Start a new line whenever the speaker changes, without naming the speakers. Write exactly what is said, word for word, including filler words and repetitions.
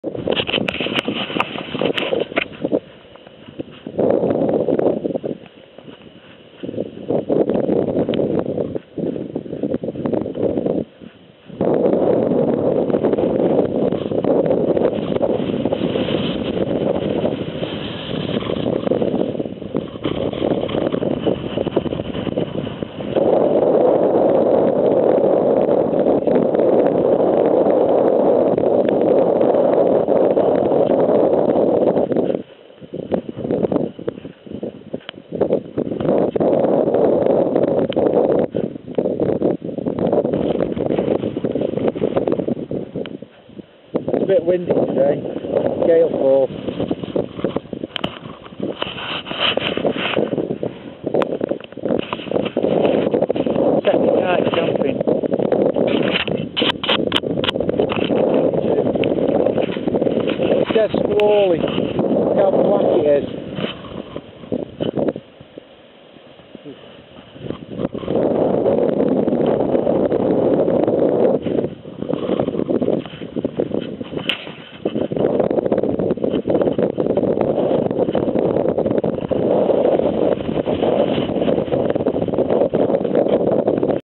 A bit windy today, gale force. Second night jumping. It's dead squally. Look how black it is.